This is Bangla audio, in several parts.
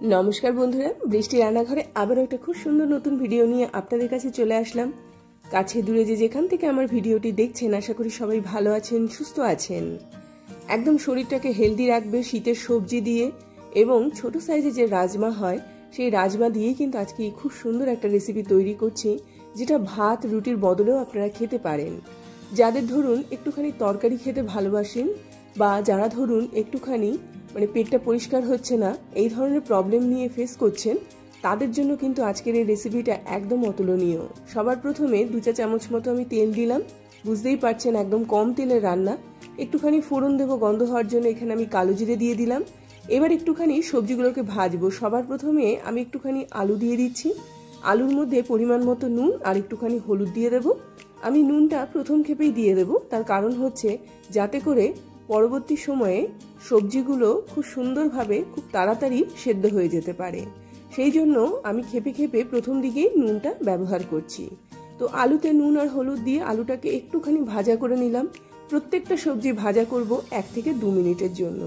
नमस्कार बंधुरा बृष्टि रान्नाघरे आबारो एक खूब सुंदर नतून भिडियो निये आपनादेर काछे चले आसलाम। काछे दूरे जे जेखान थेके आमार भिडियोटी देखछेन आशा करी सबाई भालो आछेन सुस्थ आछेन। एकदम शरीरटाके हेल्दी राखबे शीतेर सब्जी दिये एबं छोटो साइजे जे राजमा हय सेई राजमा दिये किन्तु आजके खूब सुंदर एकटा रेसिपि तैरी करछि जेटा भात रुटिर बदलेও आपनारा खेते पारेन। जादेर धरुन एकटुखानि तरकारी खेते भालोबासेन बा जारा धरुन एकटुखानि মানে পেটটা পরিষ্কার হচ্ছে না এই ধরনের প্রবলেম নিয়ে ফেস করছেন তাদের জন্য কিন্তু আজকের এই রেসিপিটা একদম অতুলনীয়। সবার প্রথমে 2 চা চামচ মতো আমি তেল দিলাম, বুঝতেই পারছেন একদম কম তেলে রান্না। একটুখানি ফোড়ন দেব গন্ধ হওয়ার জন্য, এখানে আমি কালো জিরে দিয়ে দিলাম। এবার একটুখানি সবজিগুলোকে ভাজবো। সবার প্রথমে আমি একটুখানি আলু দিয়ে দিচ্ছি, আলুর মধ্যে পরিমাণ মতো নুন আর একটুখানি হলুদ দিয়ে দেব। আমি নুনটা প্রথম ক্ষেপেই দিয়ে দেব, তার কারণ হচ্ছে যাতে করে পরবর্তী সময়ে সবজিগুলো খুব সুন্দরভাবে খুব তাড়াতাড়ি সেদ্ধ হয়ে যেতে পারে, সেই জন্য আমি খেপে খেপে প্রথম দিকেই নুনটা ব্যবহার করছি। তো আলুতে নুন আর হলুদ দিয়ে আলুটাকে একটুখানি ভাজা করে নিলাম। প্রত্যেকটা সবজি ভাজা করব 1 থেকে 2 মিনিটের জন্য।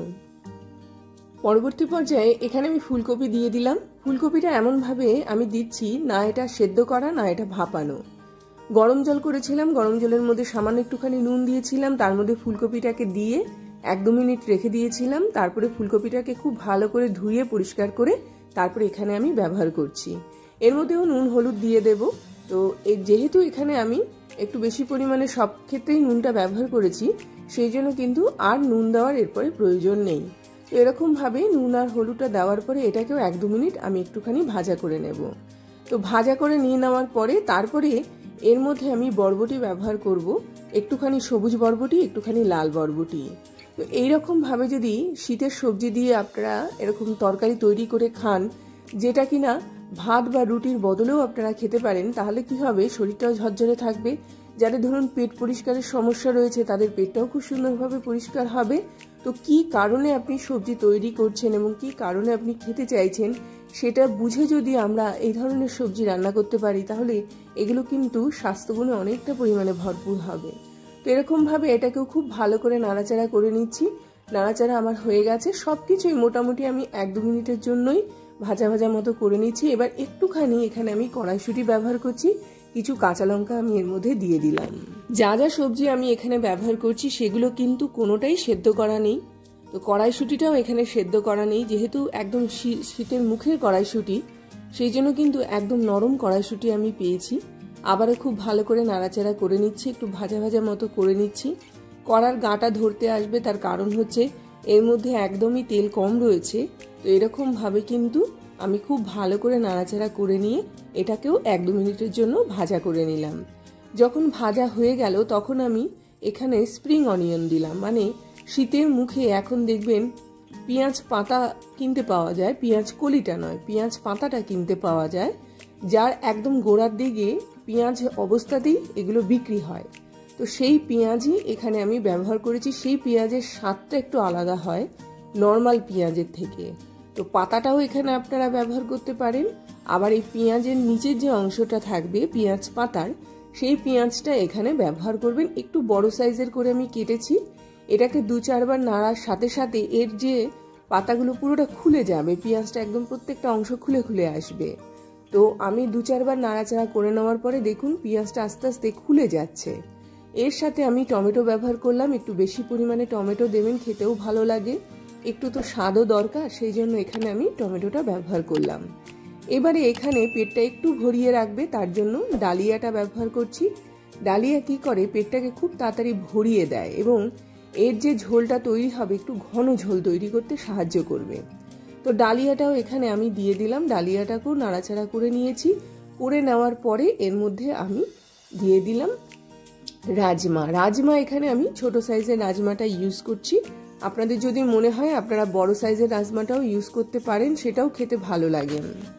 পরবর্তী পর্যায়ে এখানে আমি ফুলকপি দিয়ে দিলাম। ফুলকপিটা এমনভাবে আমি দিচ্ছি না এটা সেদ্ধ করা না এটা ভাপানো। গরম জল করেছিলাম, গরম জলের মধ্যে সামান্য একটুখানি নুন দিয়েছিলাম, তার মধ্যে ফুলকপিটাকে দিয়ে 1-2 মিনিট রেখে দিয়েছিলাম। তারপরে ফুলকপিটাকে খুব ভালো করে ধুয়ে পরিষ্কার করে তারপরে এখানে আমি ব্যবহার করছি। এর মধ্যেও নুন হলুদ দিয়ে দেব। তো যেহেতু এখানে আমি একটু বেশি পরিমাণে সব ক্ষেত্রেই নুনটা ব্যবহার করেছি, সেই জন্য কিন্তু আর নুন দেওয়ার এরপরে প্রয়োজন নেই। তো এরকমভাবে নুন আর হলুদটা দেওয়ার পরে এটাকেও 1-2 মিনিট আমি একটুখানি ভাজা করে নেব। তো ভাজা করে নিয়ে নেওয়ার পরে তারপরে এর মধ্যে আমি বরবটি ব্যবহার করব, একটুখানি সবুজ বরবটি একটুখানি লাল বরবটি। তো এইরকম ভাবে যদি শীতের সবজি দিয়ে আপনারা এরকম তরকারি তৈরি করে খান, যেটা কিনা ভাত বা রুটির বদলেও আপনারা খেতে পারেন, তাহলে কি হবে শরীরটাও ঝরঝরে থাকবে। যাদের ধরুন পেট পরিষ্কারের সমস্যা রয়েছে তাদের পেটটাও খুব সুন্দরভাবে পরিষ্কার হবে। তো কি কারণে আপনি সবজি তৈরি করছেন এবং কি কারণে আপনি খেতে চাইছেন সেটা বুঝে যদি আমরা এই ধরনের সবজি রান্না করতে পারি, তাহলে এগুলো কিন্তু স্বাস্থ্যগুণে অনেকটা পরিমাণে ভরপুর হবে। তো এরকমভাবে এটাকেও খুব ভালো করে নাড়াচাড়া করে নিচ্ছি। নাড়াচাড়া আমার হয়ে গেছে, সবকিছুই মোটামুটি আমি 1-2 মিনিটের জন্যই ভাজা ভাজা মতো করে নিচ্ছি। এবার একটুখানি এখানে আমি কড়াইশুঁটি ব্যবহার করছি, কিছু কাঁচা লঙ্কা আমি এর মধ্যে দিয়ে দিলাম। যা যা সবজি আমি এখানে ব্যবহার করছি সেগুলো কিন্তু কোনোটাই সেদ্ধ করা নেই। তো কড়াইশুঁটিটাও এখানে সেদ্ধ করা নেই, যেহেতু একদম শীতের মুখের কড়াইশুঁটি, সেই জন্য কিন্তু একদম নরম কড়াইশুঁটি আমি পেয়েছি। আবারও খুব ভালো করে নাড়াচাড়া করে নিচ্ছি, একটু ভাজা ভাজা মতো করে নিচ্ছি। কড়ার গাটা ধরতে আসবে, তার কারণ হচ্ছে এর মধ্যে একদমই তেল কম রয়েছে। তো এরকমভাবে কিন্তু আমি খুব ভালো করে নাড়াচাড়া করে নিয়ে এটাকেও 1-2 মিনিটের জন্য ভাজা করে নিলাম। যখন ভাজা হয়ে গেল তখন আমি এখানে স্প্রিং অনিয়ন দিলাম। মানে শীতের মুখে এখন দেখবেন পেঁয়াজ পাতা কিনতে পাওয়া যায়, পেঁয়াজ কলিটা নয়, পেঁয়াজ পাতাটা কিনতে পাওয়া যায়, যার একদম গোড়ার দিকে পেঁয়াজ অবস্থাতেই এগুলো বিক্রি হয়। তো সেই পেঁয়াজই এখানে আমি ব্যবহার করেছি। সেই পেঁয়াজের স্বাদটা একটু আলাদা হয় নর্মাল পেঁয়াজের থেকে। তো পাতাটাও এখানে আপনারা ব্যবহার করতে পারেন। আবার এই পেঁয়াজের নিচের যে অংশটা থাকবে পেঁয়াজ পাতার, সেই পেঁয়াজটা এখানে ব্যবহার করবেন। একটু বড় সাইজের করে আমি কেটেছি। এটাকে 2-4 বার নাড়ার সাথে সাথে এর যে পাতাগুলো পুরোটা খুলে যাবে, পেঁয়াজটা একদম প্রত্যেকটা অংশ খুলে খুলে আসবে। তো আমি 2-4 বার নাড়াচাড়া করে নেওয়ার পরে দেখুন পেঁয়াজটা আস্তে আস্তে খুলে যাচ্ছে। এর সাথে আমি টমেটো ব্যবহার করলাম, একটু বেশি পরিমাণে টমেটো দেবেন, খেতেও ভালো লাগে, একটু তো স্বাদও দরকার, সেই জন্য এখানে আমি টমেটোটা ব্যবহার করলাম। এবারে এখানে পেটটা একটু ভরিয়ে রাখবে, তার জন্য ডালিয়াটা ব্যবহার করছি। ডালিয়া কি করে পেটটাকে খুব তাড়াতাড়ি ভরিয়ে দেয় এবং এর যে ঝোলটা তৈরি হবে একটু ঘন ঝোল তৈরি করতে সাহায্য করবে। তো ডালিয়াটাও এখানে আমি দিয়ে দিলাম, ডালিয়াটাকেও নাড়াচাড়া করে নিয়েছি। করে নেওয়ার পরে এর মধ্যে আমি দিয়ে দিলাম রাজমা। রাজমা এখানে আমি ছোট সাইজের রাজমাটা ইউজ করছি। আপনাদের যদি মনে হয় আপনারা বড় সাইজের রাজমাটাও ইউজ করতে পারেন, সেটাও খেতে ভালো লাগে।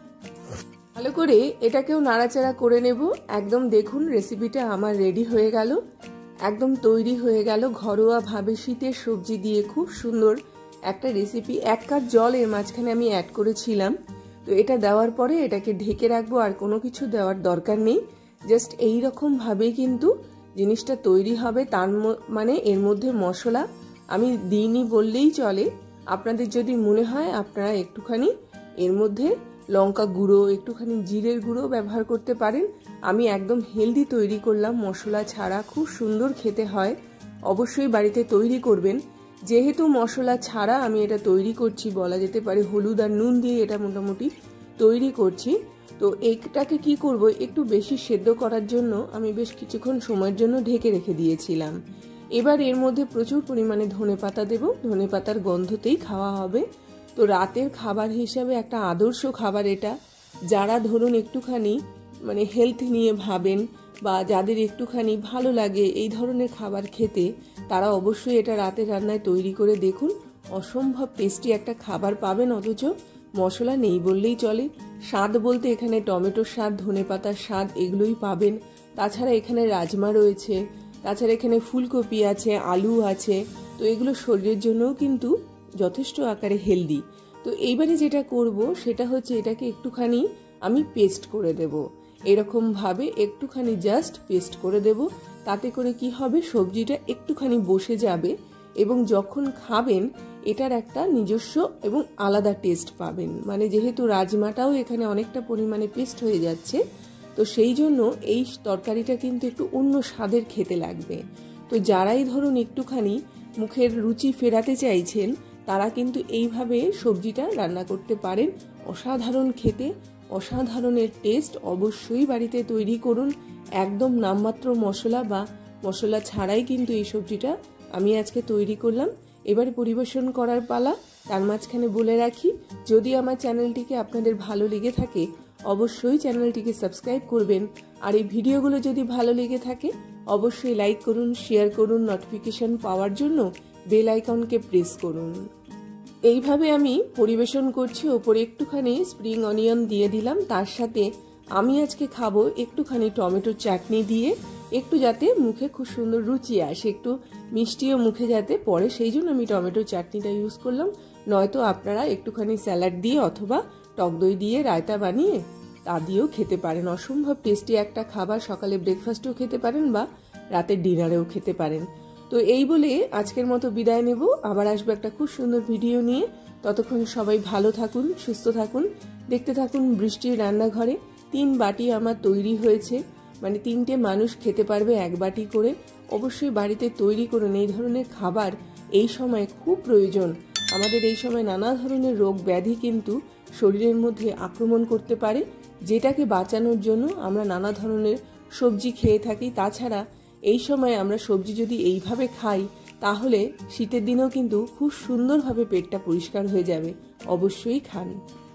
ভালো করে এটাকেও নাড়াচাড়া করে নেব। একদম দেখুন রেসিপিটা আমার রেডি হয়ে গেল, একদম তৈরি হয়ে গেল। ঘরোয়াভাবে শীতের সবজি দিয়ে খুব সুন্দর একটা রেসিপি। 1 কাপ জল এর মাঝখানে আমি অ্যাড করেছিলাম। তো এটা দেওয়ার পরে এটাকে ঢেকে রাখবো, আর কোনো কিছু দেওয়ার দরকার নেই। জাস্ট এইরকম ভাবেই কিন্তু জিনিসটা তৈরি হবে। তার মানে এর মধ্যে মশলা আমি দিইনি বললেই চলে। আপনাদের যদি মনে হয় আপনারা একটুখানি এর মধ্যে লঙ্কা গুঁড়ো, একটুখানি জিরের গুঁড়ো ব্যবহার করতে পারেন। আমি একদম হেলদি তৈরি করলাম, মশলা ছাড়া, খুব সুন্দর খেতে হয়। অবশ্যই বাড়িতে তৈরি করবেন। যেহেতু মশলা ছাড়া আমি এটা তৈরি করছি, বলা যেতে পারে হলুদ আর নুন দিয়ে এটা মোটামুটি তৈরি করছি। তো এইটাকে কি করব, একটু বেশি সেদ্ধ করার জন্য আমি বেশ কিছুক্ষণ সময়ের জন্য ঢেকে রেখে দিয়েছিলাম। এবার এর মধ্যে প্রচুর পরিমাণে ধনেপাতা দেব, ধনেপাতার গন্ধতেই খাওয়া হবে। তো রাতের খাবার হিসাবে একটা আদর্শ খাবার এটা। যারা ধরুন একটুখানি মানে হেলথ নিয়ে ভাবেন বা যাদের একটুখানি ভালো লাগে এই ধরনের খাবার খেতে, তারা অবশ্যই এটা রাতের রান্নায় তৈরি করে দেখুন। অসম্ভব টেস্টি একটা খাবার পাবেন, অথচ মশলা নেই বললেই চলে। স্বাদ বলতে এখানে টমেটোর স্বাদ, ধনেপাতার স্বাদ এগুলোই পাবেন। তাছাড়া এখানে রাজমা রয়েছে, তাছাড়া এখানে ফুলকপি আছে, আলু আছে। তো এগুলো শরীরের জন্যও কিন্তু যথেষ্ট আকারে হেলদি। তো এইবারে যেটা করব সেটা হচ্ছে এটাকে একটুখানি আমি পেস্ট করে দেব। এরকম ভাবে একটুখানি জাস্ট পেস্ট করে দেব। তাতে করে কি হবে, সবজিটা একটুখানি বসে যাবে এবং যখন খাবেন এটার একটা নিজস্ব এবং আলাদা টেস্ট পাবেন। মানে যেহেতু রাজমাটাও এখানে অনেকটা পরিমাণে পেস্ট হয়ে যাচ্ছে, তো সেই জন্য এই তরকারিটা কিন্তু একটু অন্য স্বাদের খেতে লাগবে। তো যারাই ধরুন একটুখানি মুখের রুচি ফেরাতে চাইছেন, তারা কিন্তু এইভাবে সবজিটা রান্না করতে পারেন। অসাধারণ খেতে, অসাধারণের টেস্ট। অবশ্যই বাড়িতে তৈরি করুন। একদম নামমাত্র মশলা বা মশলা ছাড়াই কিন্তু এই সবজিটা আমি আজকে তৈরি করলাম। এবারে পরিবেশন করার পালা। তার মাঝখানে বলে রাখি, যদি আমার চ্যানেলটিকে আপনাদের ভালো লেগে থাকে অবশ্যই চ্যানেলটিকে সাবস্ক্রাইব করবেন। আর এই ভিডিওগুলো যদি ভালো লেগে থাকে অবশ্যই লাইক করুন, শেয়ার করুন। নোটিফিকেশন পাওয়ার জন্য বেল আইকনকে প্রেস করুন। এইভাবে আমি পরিবেশন করছি। ওপরে একটুখানি স্প্রিং অনিয়ন দিয়ে দিলাম। তার সাথে আমি আজকে খাবো একটুখানি টমেটো চাটনি দিয়ে, একটু যাতে মুখে খুব সুন্দর রুচি আসে, একটু মিষ্টিও মুখে যাতে পড়ে, সেই জন্য আমি টমেটো চাটনিটা ইউজ করলাম। নয়তো আপনারা একটুখানি স্যালাড দিয়ে অথবা টক দই দিয়ে রায়তা বানিয়ে তা দিয়েও খেতে পারেন। অসম্ভব টেস্টি একটা খাবার। সকালে ব্রেকফাস্টেও খেতে পারেন বা রাতের ডিনারেও খেতে পারেন। তো এই বলে আজকের মতো বিদায় নেব। আবার আসবো একটা খুব সুন্দর ভিডিও নিয়ে। ততক্ষণ সবাই ভালো থাকুন, সুস্থ থাকুন। দেখতে থাকুন বৃষ্টির রান্নাঘরে। 3 বাটি আমার তৈরি হয়েছে, মানে 3টে মানুষ খেতে পারবে 1 বাটি করে। অবশ্যই বাড়িতে তৈরি করুন। এই ধরনের খাবার এই সময় খুব প্রয়োজন। আমাদের এই সময় নানা ধরনের রোগ ব্যাধি কিন্তু শরীরের মধ্যে আক্রমণ করতে পারে, যেটাকে বাঁচানোর জন্য আমরা নানা ধরনের সবজি খেয়ে থাকি। তাছাড়া এই সময় আমরা সবজি যদি এইভাবে খাই তাহলে শীতের দিনেও কিন্তু খুব সুন্দরভাবে পেটটা পরিষ্কার হয়ে যাবে। অবশ্যই খান।